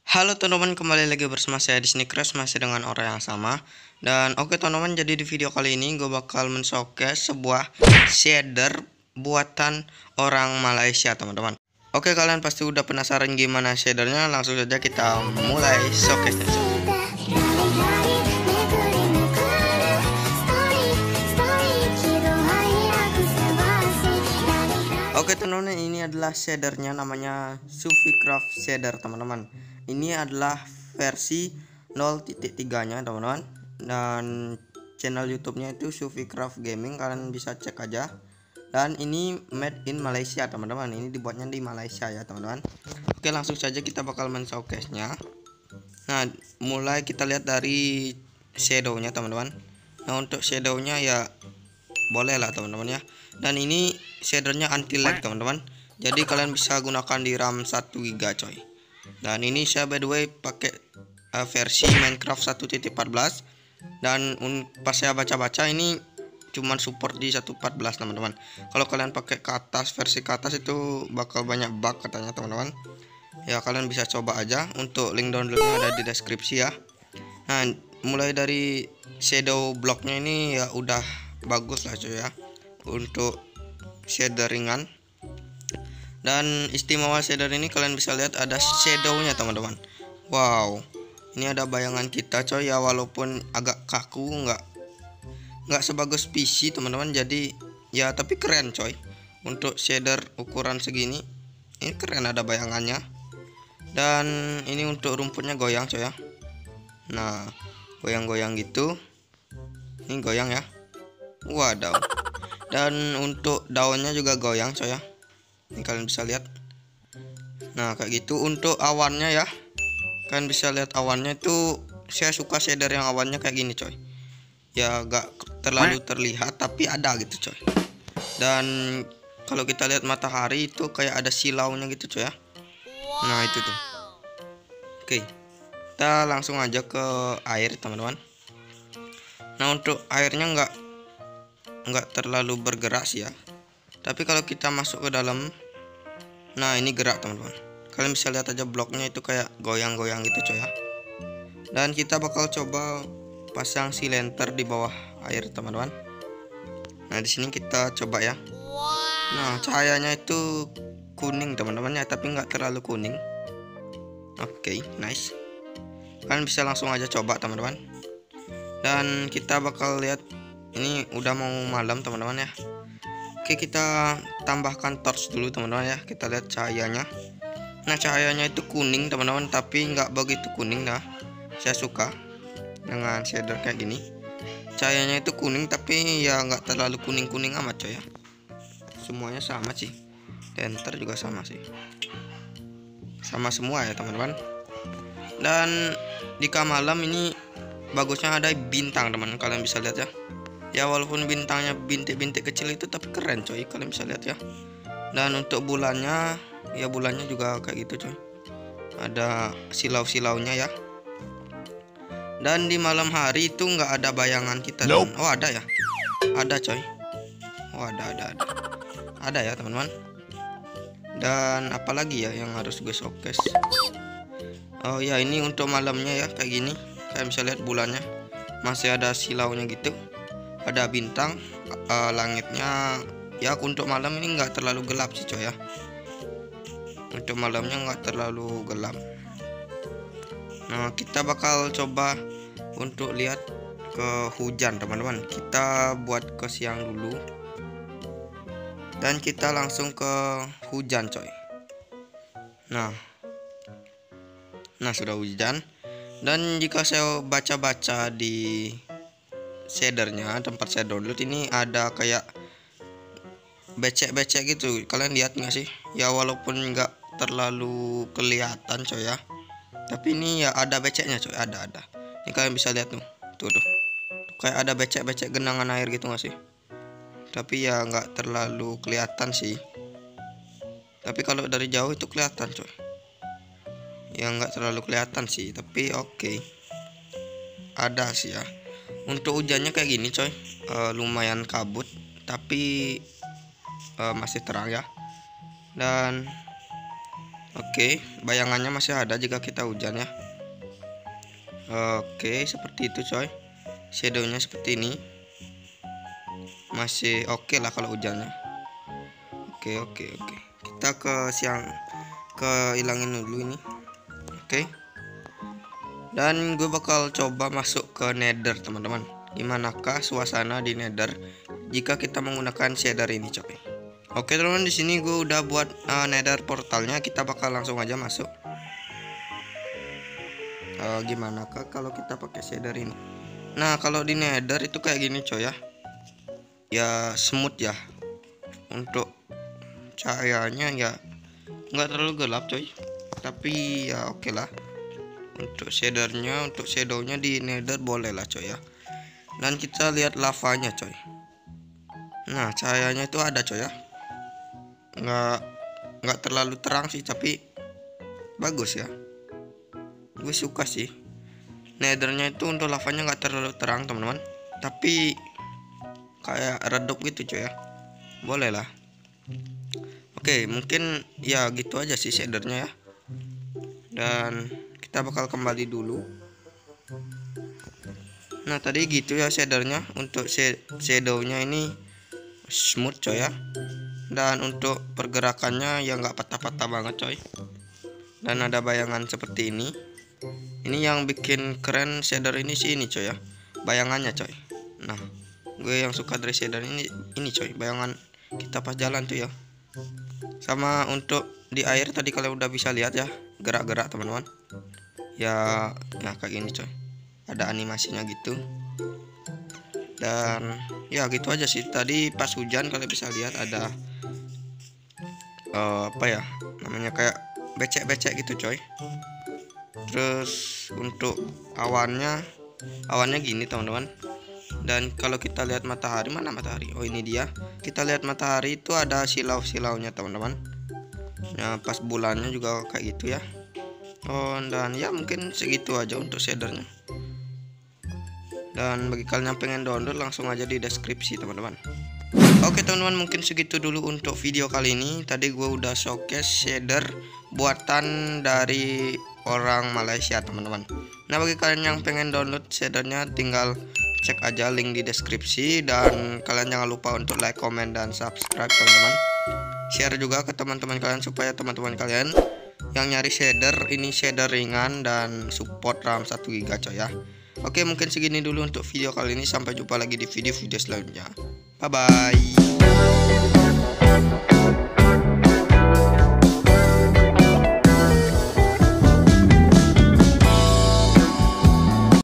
Halo teman-teman, kembali lagi bersama saya di sini Crash, masih dengan orang yang sama. Dan oke teman-teman, jadi di video kali ini gue bakal men-showcase sebuah shader buatan orang Malaysia teman-teman. Oke, kalian pasti udah penasaran gimana shadernya, langsung saja kita mulai showcase-nya. Oke teman-teman, ini adalah shadernya, namanya Suficraft shader teman-teman. Ini adalah versi 0.3 nya teman-teman, dan channel YouTube-nya itu Suficraft Gaming, kalian bisa cek aja. Dan ini made in Malaysia teman-teman, ini dibuatnya di Malaysia ya teman-teman. Oke, langsung saja kita bakal men-showcase-nya. Nah, mulai kita lihat dari shadow-nya teman-teman. Nah, untuk shadow-nya ya boleh lah teman-teman ya. Dan ini shadernya anti lag teman-teman, jadi kalian bisa gunakan di RAM 1 GB coy. Dan ini saya by the way pakai versi Minecraft 1.14, dan pas saya baca-baca ini cuman support di 1.14 teman-teman. Kalau kalian pakai ke atas, versi ke atas itu bakal banyak bug katanya teman-teman. Ya kalian bisa coba aja, untuk link downloadnya ada di deskripsi ya. Nah, mulai dari shadow blocknya ini ya udah bagus lah cuy ya, untuk shader ringan. Dan istimewa shader ini kalian bisa lihat ada shadownya teman-teman. Wow, ini ada bayangan kita coy ya, walaupun agak kaku, nggak sebagus PC teman-teman, jadi ya tapi keren coy. Untuk shader ukuran segini ini keren, ada bayangannya. Dan ini untuk rumputnya goyang coy ya. Nah, goyang-goyang gitu, ini goyang ya. Wadaw. Dan untuk daunnya juga goyang coy ya, ini kalian bisa lihat. Nah kayak gitu. Untuk awannya ya, kalian bisa lihat awannya itu, saya suka shader yang awannya kayak gini coy ya, gak terlalu terlihat tapi ada gitu coy. Dan kalau kita lihat matahari itu kayak ada silaunya gitu coy ya. Nah itu tuh. Oke, kita langsung aja ke air teman-teman. Nah untuk airnya nggak terlalu bergerak sih ya, tapi kalau kita masuk ke dalam, nah ini gerak teman-teman. Kalian bisa lihat aja bloknya itu kayak goyang-goyang gitu coy ya. Dan kita bakal coba pasang si lantern di bawah air teman-teman. Nah di sini kita coba ya. Nah cahayanya itu kuning teman-teman ya, tapi nggak terlalu kuning. Oke, nice. Kalian bisa langsung aja coba teman-teman. Dan kita bakal lihat, ini udah mau malam teman-teman ya. Oke, kita tambahkan torch dulu teman-teman ya. Kita lihat cahayanya. Nah cahayanya itu kuning teman-teman, tapi nggak begitu kuning. Nah saya suka dengan shader kayak gini, cahayanya itu kuning tapi ya nggak terlalu kuning-kuning amat coy ya. Semuanya sama sih, lantern juga sama sih, sama semua ya teman-teman. Dan jika malam ini bagusnya ada bintang teman, kalian bisa lihat ya. Ya walaupun bintangnya bintik-bintik kecil itu, tapi keren coy, kalian bisa lihat ya. Dan untuk bulannya, ya bulannya juga kayak gitu coy, ada silau-silaunya ya. Dan di malam hari itu nggak ada bayangan kita teman. Oh ada ya, ada coy. Oh ada ya teman-teman. Dan apalagi ya yang harus gue showcase. Oh ya, ini untuk malamnya ya kayak gini, kalian bisa lihat bulannya masih ada silaunya gitu, ada bintang. Langitnya ya untuk malam ini nggak terlalu gelap sih coy ya, untuk malamnya nggak terlalu gelap. Nah kita bakal coba untuk lihat ke hujan teman-teman. Kita buat ke siang dulu, dan kita langsung ke hujan coy. Nah sudah hujan. Dan jika saya baca-baca di shadernya, tempat saya download ini ada kayak becek-becek gitu, kalian lihat nggak sih ya, walaupun nggak terlalu kelihatan coy ya, tapi ini ya ada beceknya coy, ada. Ini kalian bisa lihat tuh kayak ada becek-becek genangan air gitu nggak sih, tapi ya nggak terlalu kelihatan sih, tapi kalau dari jauh itu kelihatan coy ya, nggak terlalu kelihatan sih, tapi oke, ada sih ya. Untuk hujannya kayak gini coy, lumayan kabut tapi masih terang ya. Dan Oke, bayangannya masih ada jika kita hujan ya. Oke, seperti itu coy. Shadownya seperti ini. Masih oke lah kalau hujannya. Oke. Kita hilangin dulu ini. Oke. Dan gue bakal coba masuk ke Nether teman-teman. Gimanakah suasana di Nether jika kita menggunakan shader ini coy. Oke teman-teman, di sini gue udah buat Nether portalnya. Kita bakal langsung aja masuk. Gimana kah kalau kita pakai shader ini? Nah, kalau di Nether itu kayak gini coy ya. Ya smooth ya. Untuk cahayanya ya nggak terlalu gelap coy. Tapi ya oke lah. Untuk shadernya, untuk shadownya di Nether boleh lah coy ya. Dan kita lihat lavanya coy. Nah, cahayanya itu ada coy ya. Nggak terlalu terang sih, tapi bagus ya. Gue suka sih. Nethernya itu untuk lavanya nggak terlalu terang teman-teman, tapi kayak redup gitu coy ya. Boleh lah. Oke, mungkin ya gitu aja sih shadernya ya. Dan kita bakal kembali dulu. Nah, tadi gitu ya shadernya. Untuk shadownya ini smooth coy ya. Dan untuk pergerakannya ya nggak patah-patah banget coy. Dan ada bayangan seperti ini. Ini yang bikin keren shader ini sih ini coy ya. Bayangannya coy. Nah, gue yang suka dari shader ini coy. Bayangan kita pas jalan tuh ya. Sama untuk di air tadi kalian udah bisa lihat ya, gerak-gerak teman-teman. Ya, nah kayak gini coy. Ada animasinya gitu. Dan ya gitu aja sih. Tadi pas hujan kalian bisa lihat ada apa ya namanya, kayak becek-becek gitu coy. Terus untuk awannya gini teman-teman. Dan kalau kita lihat matahari, mana matahari? Oh ini dia. Kita lihat matahari itu ada silau-silaunya teman-teman. Nah, pas bulannya juga kayak gitu ya. Oh, dan ya mungkin segitu aja untuk shadernya. Dan bagi kalian yang pengen download, langsung aja di deskripsi teman-teman. Oke teman-teman, mungkin segitu dulu untuk video kali ini. Tadi gue udah showcase shader buatan dari orang Malaysia teman-teman. Nah, bagi kalian yang pengen download shadernya, tinggal cek aja link di deskripsi. Dan kalian jangan lupa untuk like, comment, dan subscribe teman-teman. Share juga ke teman-teman kalian supaya teman-teman kalian yang nyari shader ini shader ringan dan support RAM 1 GB coy ya. Oke, mungkin segini dulu untuk video kali ini. Sampai jumpa lagi di video-video selanjutnya. Bye bye.